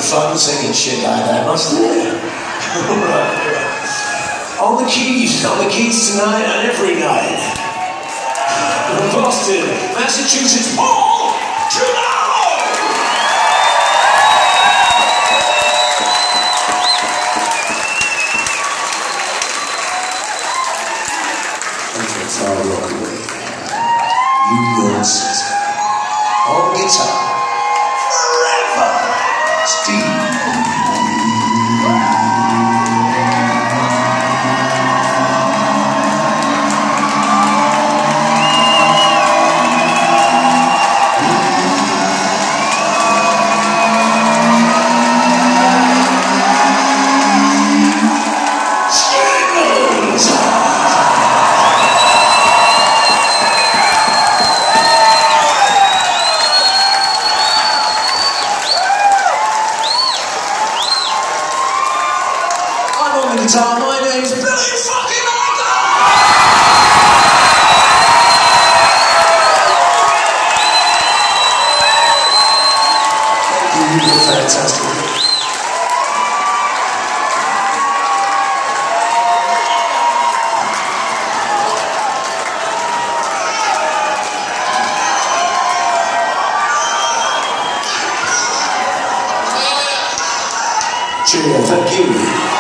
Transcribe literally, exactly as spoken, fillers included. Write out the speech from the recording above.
fun singing shit like that, mustn't it? Right. On the keys, on the keys tonight and every night. From Boston, Massachusetts, Paul Giuliano! And from far Rockaway, New York City, on guitar, forever, Steve. Guitar, my name's Billy fucking Idol! Thank you, you did fantastic. Cheerio, thank you.